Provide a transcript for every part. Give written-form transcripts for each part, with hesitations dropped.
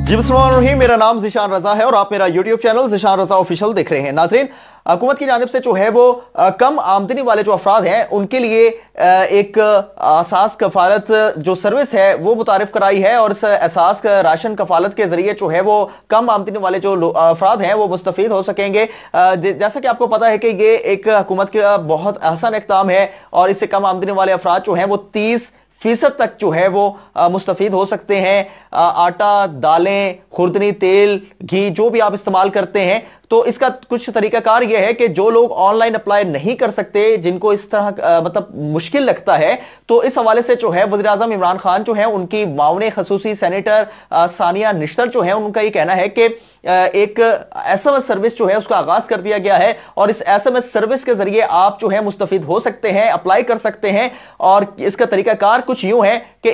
जी बिस्मिल्लाहिर्रहमानिर्रहीम, मेरा नाम ज़ीशान रजा है और आप मेरा YouTube channel Zeeshan Raza official देख रहे हैं। नाज़रीन, हुकूमत की जानिब से जो है वो कम आमदनी वाले जो अफराद हैं उनके लिए एक एहसास कफालत जो सर्विस है वो मुतारिफ कराई है और इस एहसास राशन कफालत के जरिए जो है वो कम आमदनी वाले जो अफराद हैं वो मुस्तफीद हो सकेंगे। जैसा कि आपको पता है कि ये एक हुकूमत का बहुत आसान इक़दाम है और इससे कम आमदनी वाले अफराद जो हैं वो 30% तक जो है वो मुस्तफीद हो सकते हैं। आटा, दालें, खुर्दनी तेल, घी जो भी आप इस्तेमाल करते हैं, तो इसका कुछ तरीकाकार यह है कि जो लोग ऑनलाइन अप्लाई नहीं कर सकते, जिनको इस तरह मतलब मुश्किल लगता है, तो इस हवाले से जो है वज़ीर आज़म इमरान खान जो है उनकी माउने खसूसी सेनेटर सानिया निश्तर जो है उनका ये कहना है कि एक SMS सर्विस जो है उसका आगाज कर दिया गया है और इस SMS सर्विस के जरिए आप जो है मुस्तफीद हो सकते हैं, अप्लाई कर सकते हैं। और इसका तरीकाकार कुछ यूं है कि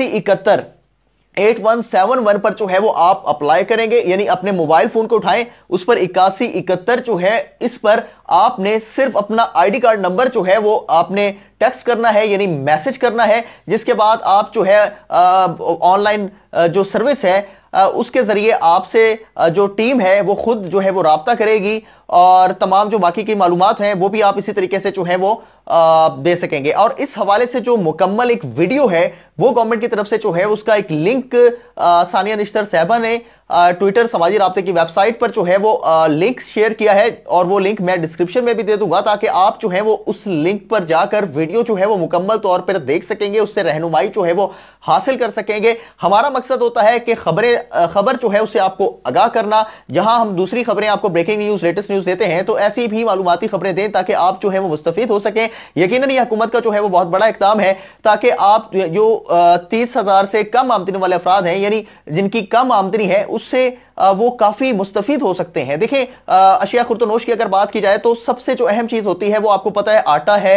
8171 पर जो है वो आप अप्लाई करेंगे, यानी अपने मोबाइल फोन को उठाएं, उस पर 8171 जो है इस पर आपने सिर्फ अपना ID कार्ड नंबर जो है वो आपने टेक्स्ट करना है, यानी मैसेज करना है, जिसके बाद आप जो है ऑनलाइन जो सर्विस है उसके जरिए आपसे जो टीम है वो खुद जो है वो राब्ता करेगी और तमाम जो बाकी की मालूमात हैं वो भी आप इसी तरीके से जो है वो दे सकेंगे। और इस हवाले से जो मुकम्मल एक वीडियो है वो गवर्नमेंट की तरफ से जो है उसका एक लिंक सानिया निश्तर साहबा ने ट्विटर समाजी राब्ते की वेबसाइट पर जो है वो लिंक शेयर किया है और वो लिंक मैं डिस्क्रिप्शन में भी दे दूंगा ताकि आप जो है वो उस लिंक पर जाकर वीडियो जो है वो मुकम्मल तौर पर देख सकेंगे, उससे रहनुमाई जो है वो हासिल कर सकेंगे। हमारा मकसद होता है कि खबर जो है उससे आपको आगाह करना। जहां हम दूसरी खबरें आपको ब्रेकिंग न्यूज, लेटेस्ट न्यूज देते हैं, तो ऐसी भी मालूमाती खबरें दें ताकि आप जो है वो मुस्तफीद हो सकें। यकीनन ये हुकूमत का जो है वो बहुत बड़ा इक़दाम है ताकि आप जो 30,000 से कम आमदनी वाले अफराद हैं, यानी जिनकी कम आमदनी है, उससे वो काफी मुस्तफीद हो सकते हैं। देखें, अशिया खुर्दनोश की अगर बात की जाए तो सबसे जो अहम चीज होती है वो आपको पता है आटा है,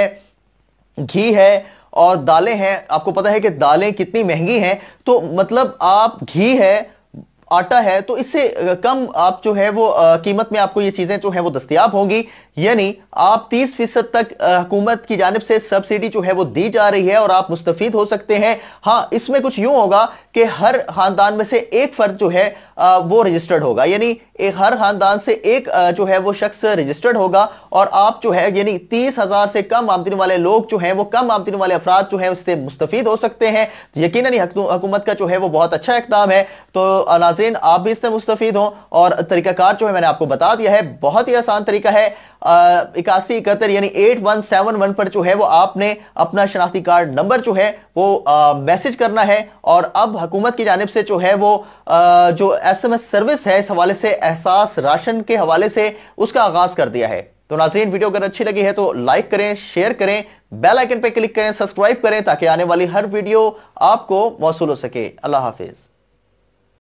घी है और दालें हैं। आपको पता है कि दालें कितनी महंगी हैं, तो मतलब आप घी है, आटा है, तो इससे कम आप जो है वो कीमत में आपको ये चीजें जो है वो दस्तयाब होंगी। यानी आप 30% तक हुकूमत की जानिब से सब्सिडी जो है वो दी जा रही है और आप मुस्तफीद हो सकते हैं। हाँ, इसमें कुछ यूं होगा कि हर खानदान में से एक फर्द जो है वो रजिस्टर्ड होगा, यानी हर खानदान से एक जो है वो शख्स रजिस्टर्ड होगा और आप जो है यानी 30,000 से कम आमदनी वाले लोग जो हैं वो कम आमदनी वाले अफराद जो है उससे मुस्तफीद हो सकते हैं। यकीनन हुकूमत का जो है वो बहुत अच्छा इक़दाम है। तो नाज़रीन, आप भी इससे मुस्तफीद हों और तरीकाकार जो है मैंने आपको बता दिया है, बहुत ही आसान तरीका है। 8171 यानी 8171 पर जो है वो आपने अपना शनाख्ती कार्ड नंबर जो है वो मैसेज करना है और अब हुकूमत की जानिब से जो है वो जो SMS सर्विस है इस हवाले से एहसास राशन के हवाले से उसका आगाज कर दिया है। तो नाज़रीन, वीडियो अगर अच्छी लगी है तो लाइक करें, शेयर करें, बेल आइकन पे क्लिक करें, सब्सक्राइब करें ताकि आने वाली हर वीडियो आपको मौसूल हो सके। अल्लाह हाफिज।